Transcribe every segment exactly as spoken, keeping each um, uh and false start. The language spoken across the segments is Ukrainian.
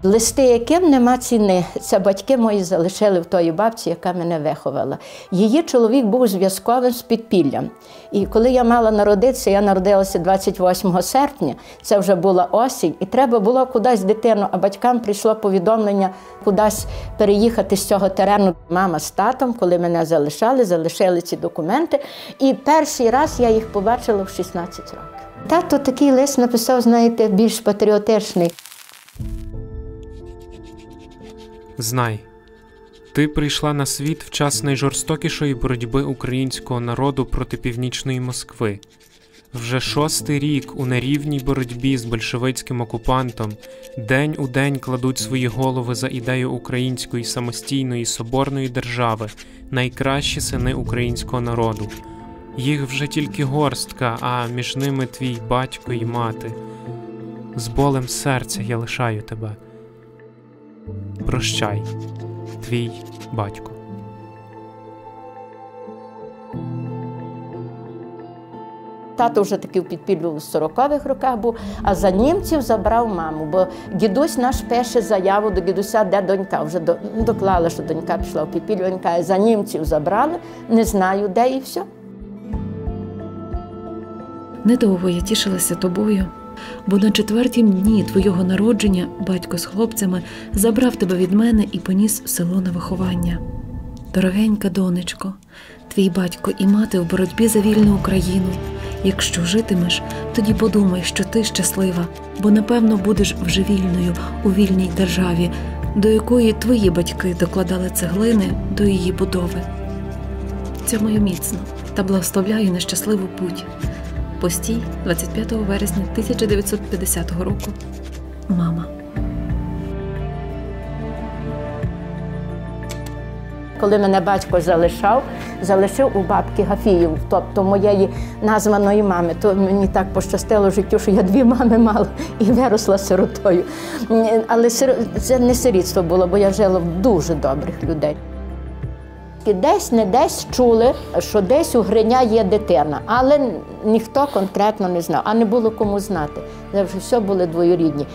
Листи, яким нема ціни, це батьки мої залишили в тої бабці, яка мене виховала. Її чоловік був зв'язковим з підпіллям. І коли я мала народитися, я народилася двадцять восьмого серпня, це вже була осінь, і треба було кудись дитину, а батькам прийшло повідомлення кудись переїхати з цього терену. Мама з татом, коли мене залишали, залишили ці документи, і перший раз я їх побачила в шістнадцять років. Тато такий лист написав, знаєте, більш патріотичний. Знай, ти прийшла на світ в час найжорстокішої боротьби українського народу проти північної Москви. Вже шостий рік у нерівній боротьбі з большевицьким окупантом день у день кладуть свої голови за ідею української самостійної соборної держави найкращі сини українського народу. Їх вже тільки горстка, а між ними твій батько і мати. З болем серця я лишаю тебе. Прощай, твій батько. Тато вже таки в підпіллю в сорокових роках був, а за німців забрав маму, бо дідусь наш пише заяву до дідуся, де донька. Вже доклала, що донька пішла в підпіллю, він каже, за німців забрали, не знаю де і все. Недовго я тішилася тобою, бо на четвертім дні твого народження батько з хлопцями забрав тебе від мене і поніс в село на виховання. Дорогенька донечко, твій батько і мати в боротьбі за вільну Україну. Якщо житимеш, тоді подумай, що ти щаслива, бо, напевно, будеш вже вільною у вільній державі, до якої твої батьки докладали цеглини до її будови. Цьому міцно та благословляю на щасливу путь. Постій, двадцять п'ятого вересня тисяча дев'ятсот п'ятдесятого року. Мама. Коли мене батько залишав, залишив у бабки Гафіїв, тобто моєї названої мами. То мені так пощастило в життю, що я дві мами мала і виросла сиротою. Але це не сирітство було, бо я жила в дуже добрих людей. І десь, не десь чули, що десь у Гриня є дитина, але ніхто конкретно не знав, а не було кому знати. Це вже все були двоюрідні.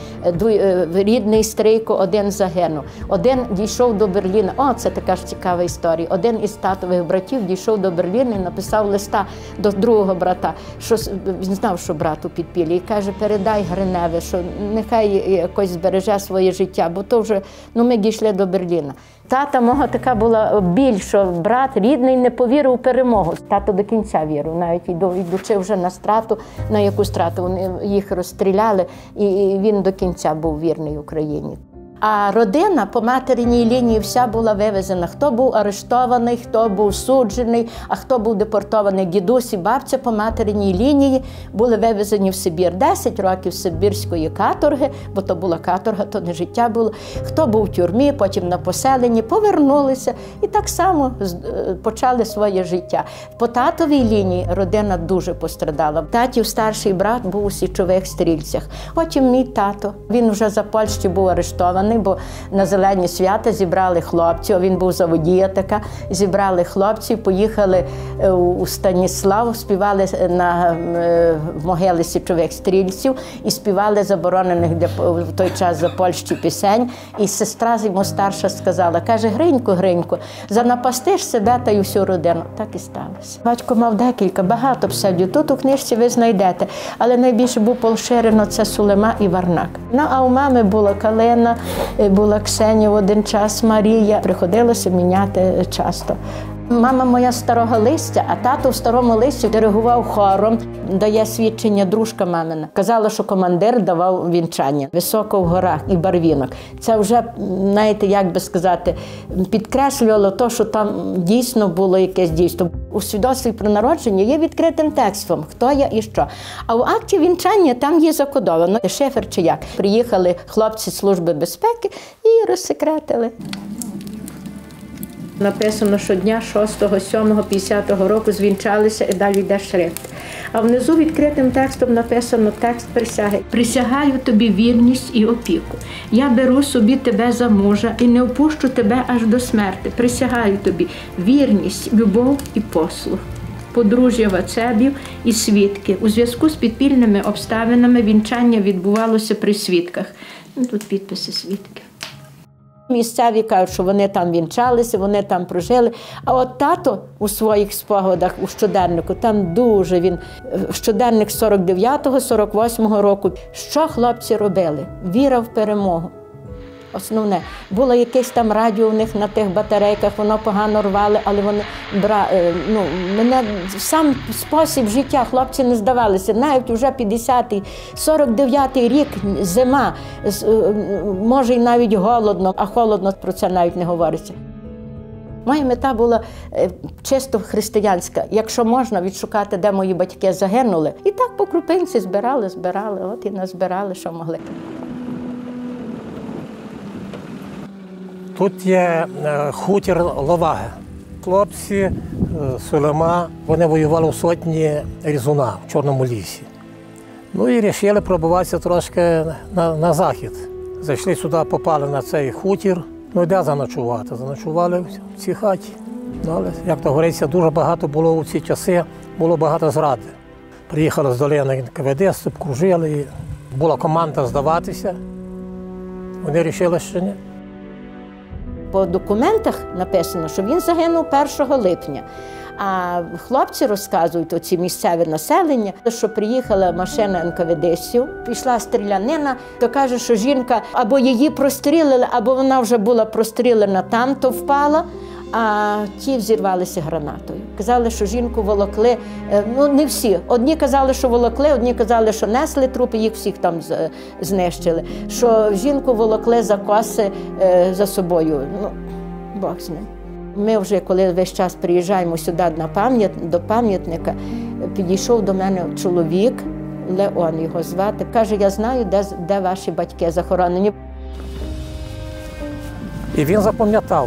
Рідний Стрийко один загинув, один дійшов до Берліна. О, це така ж цікава історія. Один із татових братів дійшов до Берліна і написав листа до другого брата, що він знав, що брат у підпіллі, і каже, передай Гриневі, що нехай якось збереже своє життя, бо то вже, ну, ми дійшли до Берліна. Тата мого така була біль, що брат рідний не повірив у перемогу. Тато до кінця вірив, навіть йдучи вже на страту, на яку страту, вони їх розстріляли, і він до кінця був вірний Україні. А родина по материній лінії вся була вивезена. Хто був арештований, хто був суджений, а хто був депортований. Дідусь і бабця по материній лінії були вивезені в Сибір. Десять років сибірської каторги, бо то була каторга, то не життя було. Хто був в тюрмі, потім на поселенні, повернулися і так само почали своє життя. По татовій лінії родина дуже пострадала. Татів старший брат був у січових стрільцях. Потім мій тато, він вже за Польщі був арештований, бо на зелені свята зібрали хлопців, він був заводія така, зібрали хлопців, поїхали у Станіслав, співали на могили січових стрільців і співали заборонених для, в той час за Польщі пісень. І сестра йому старша сказала, каже, Гринько, Гринько, занапастиш себе та й усю родину. Так і сталося. Батько мав декілька, багато псевдів. Тут у книжці ви знайдете, але найбільше був поширено це Сулема і Варнак. Ну, а у мами була Калина, була Ксенія в один час, Марія. Приходилося міняти часто. Мама моя старого листя, а тато в старому листі диригував хором. Дає свідчення дружка мамина. Казала, що командир давав вінчання. Високо в горах і барвінок. Це вже, знаєте, як би сказати, підкреслювало те, що там дійсно було якесь дійство. У свідоцтві про народження є відкритим текстом, хто я і що. А в акті вінчання там є закодовано. Шифр чи як. Приїхали хлопці з Служби безпеки і розсекретили. Написано, що дня шостого сьомого п'ятдесятого року звінчалися і далі йде шрифт. А внизу відкритим текстом написано текст присяги. «Присягаю тобі вірність і опіку. Я беру собі тебе за мужа і не впущу тебе аж до смерти. Присягаю тобі вірність, любов і послух». Подружжя Вацебів і свідки. У зв'язку з підпільними обставинами вінчання відбувалося при свідках. Ну, тут підписи свідків. Місцеві кажуть, що вони там вінчалися, вони там прожили. А от тато у своїх спогадах, у щоденнику, там дуже він, щоденник сорок дев'ятого сорок восьмого року, що хлопці робили? Віра в перемогу. Основне. Було якесь там радіо у них на тих батарейках, воно погано рвали, але вони бра... ну, мене сам спосіб життя, хлопці не здавалися. Навіть вже п'ятдесятий, сорок дев'ятий рік, зима, може й навіть голодно, а холодно про це навіть не говориться. Моя мета була чисто християнська. Якщо можна, відшукати, де мої батьки загинули. І так по крупинці збирали, збирали, от і назбирали, що могли. Тут є хутір Ловаги. Хлопці Сулема, вони воювали у сотні Різуна в Чорному лісі. Ну і вирішили пробуватися трошки на, на захід. Зайшли сюди, попали на цей хутір. Ну і де заночувати? Заночували в цій хаті. Ну, але, як то говориться, дуже багато було у ці часи, було багато зради. Приїхали з долини ен ка ве де, обкружили, і була команда здаватися. Вони вирішили, що ні. По документах написано, що він загинув першого липня. А хлопці розказують, оці місцеве населення, що приїхала машина ен ка ве десів, пішла стрілянина, то каже, що жінка або її прострілили, або вона вже була прострілена там, то впала, а ті взірвалися гранатою. Казали, що жінку волокли, ну не всі. Одні казали, що волокли, одні казали, що несли трупи, їх всіх там знищили. Що жінку волокли за коси за собою. Ну, Бог з ним. Ми вже, коли весь час приїжджаємо сюди на пам'ят, до пам'ятника, підійшов до мене чоловік, Леон його звати, каже, я знаю, де, де ваші батьки захоронені. І він запам'ятав,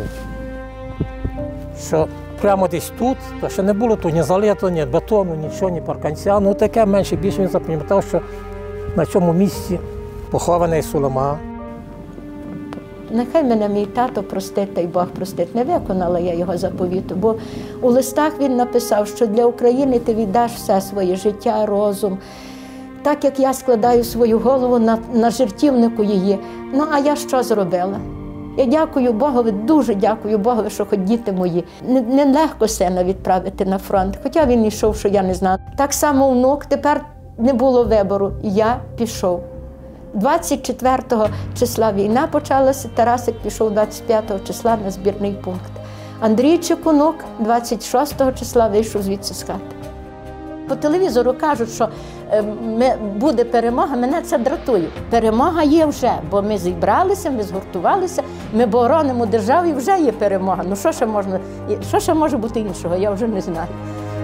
що прямо десь тут, то ще не було тут ні залиту, ні бетону, нічого, ні парканця. Ну таке менше більше він запам'ятав, що на цьому місці похований Сулема. Нехай мене мій тато простить, та й Бог простить. Не виконала я його заповіту, бо у листах він написав, що для України ти віддаш все своє життя, розум. Так як я складаю свою голову на, на жертівнику її, ну а я що зробила? Я дякую Богові, дуже дякую Богові, що хоч діти мої. Не, не легко сина відправити на фронт, хоча він йшов, що я не знала. Так само внук, тепер не було вибору, я пішов. двадцять четвертого числа війна почалася, Тарасик пішов двадцять п'ятого числа на збірний пункт. Андрійчик, онук, двадцять шостого числа вийшов звідси з хати. По телевізору кажуть, що ми, буде перемога, мене це дратує. Перемога є вже, бо ми зібралися, ми згуртувалися, ми боронимо державу і вже є перемога. Ну що ще можна, що ще може бути іншого, я вже не знаю.